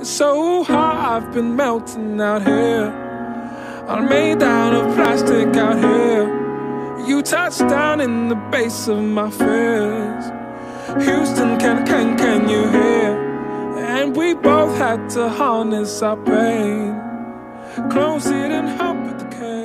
It's so hot, I've been melting out here. I'm made out of plastic out here. You touched down in the base of my fears. Houston, can you hear? And we both had to harness our pain. Close it and help with the case.